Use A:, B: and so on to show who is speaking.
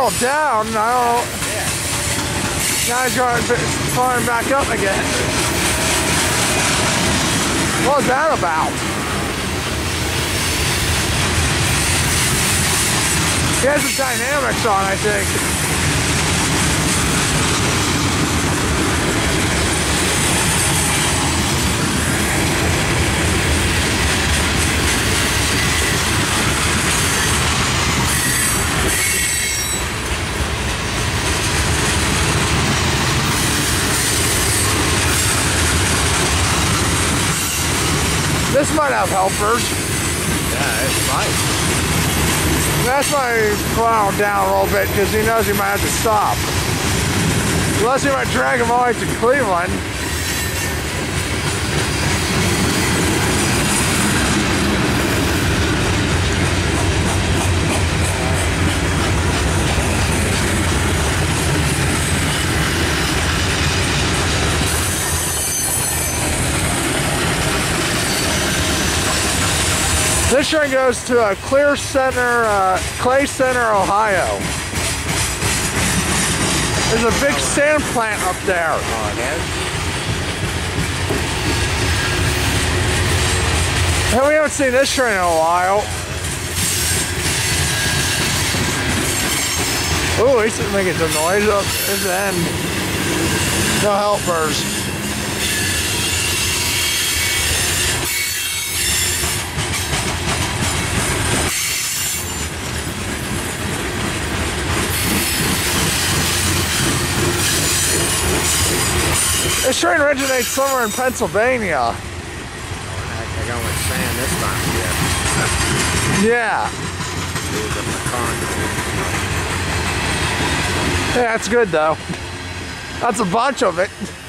A: barreled down. I don't know. Now he's going firing back up again. What was that about? He has the dynamics on, I think. This might have helpers.
B: Yeah, it might.
A: That's why he's plowing down a little bit, because he knows he might have to stop. Unless he might drag him all the way to Cleveland. This train goes to Clay Center, Ohio. There's a big sand plant up there.
B: Oh, it is?
A: And we haven't seen this train in a while. Ooh, he's making some noise up his end. No helpers. This train originates somewhere in Pennsylvania.
B: They're going with sand this time of year.
A: Yeah. Yeah, that's good though. That's a bunch of it.